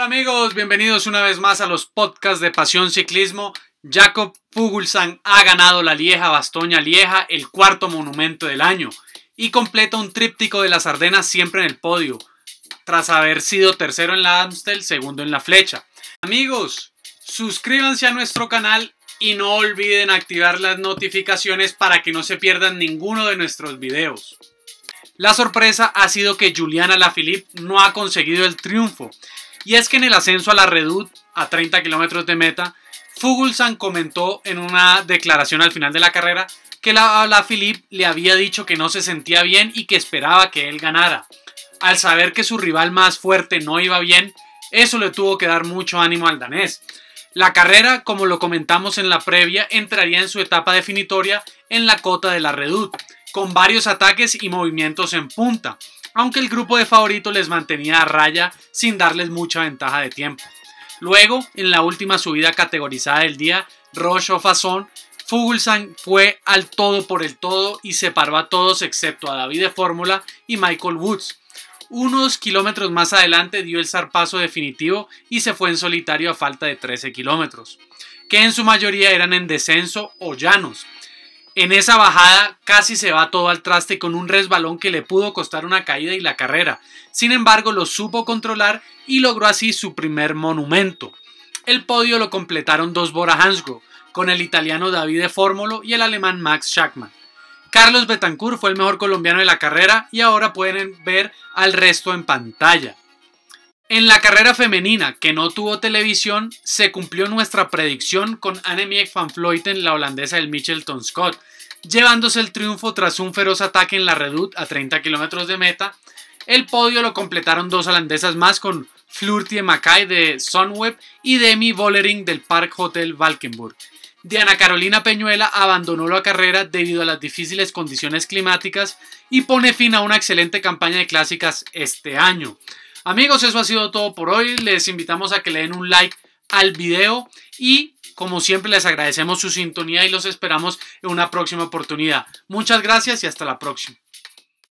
Hola amigos, bienvenidos una vez más a los podcasts de Pasión Ciclismo. Jakob Fuglsang ha ganado la Lieja-Bastoña-Lieja, el cuarto monumento del año, y completa un tríptico de las Ardenas siempre en el podio, tras haber sido tercero en la Amstel, segundo en la Flecha. Amigos, suscríbanse a nuestro canal y no olviden activar las notificaciones para que no se pierdan ninguno de nuestros videos. La sorpresa ha sido que Julian Alaphilippe no ha conseguido el triunfo, y es que en el ascenso a la Redoute, a 30 kilómetros de meta, Fuglsang comentó en una declaración al final de la carrera que Alaphilippe le había dicho que no se sentía bien y que esperaba que él ganara. Al saber que su rival más fuerte no iba bien, eso le tuvo que dar mucho ánimo al danés. La carrera, como lo comentamos en la previa, entraría en su etapa definitoria en la cota de la Redoute, con varios ataques y movimientos en punta, aunque el grupo de favoritos les mantenía a raya sin darles mucha ventaja de tiempo. Luego, en la última subida categorizada del día, Roche-au-Fasson, Fuglsang fue al todo por el todo y separó a todos excepto a David de Fórmula y Michael Woods. Unos kilómetros más adelante dio el zarpazo definitivo y se fue en solitario a falta de 13 kilómetros, que en su mayoría eran en descenso o llanos. En esa bajada casi se va todo al traste con un resbalón que le pudo costar una caída y la carrera. Sin embargo, lo supo controlar y logró así su primer monumento. El podio lo completaron dos Bora Hansgrohe, con el italiano David de Fórmula y el alemán Max Schachmann. Carlos Betancourt fue el mejor colombiano de la carrera y ahora pueden ver al resto en pantalla. En la carrera femenina, que no tuvo televisión, se cumplió nuestra predicción con Annemiek van Vleuten, la holandesa del Mitchelton Scott, llevándose el triunfo tras un feroz ataque en la Redoute a 30 kilómetros de meta. El podio lo completaron dos holandesas más con Floortje Mackaij de Sunweb y Demi Vollering del Park Hotel Valkenburg. Diana Carolina Peñuela abandonó la carrera debido a las difíciles condiciones climáticas y pone fin a una excelente campaña de clásicas este año. Amigos, eso ha sido todo por hoy. Les invitamos a que le den un like al video y, como siempre, les agradecemos su sintonía y los esperamos en una próxima oportunidad. Muchas gracias y hasta la próxima.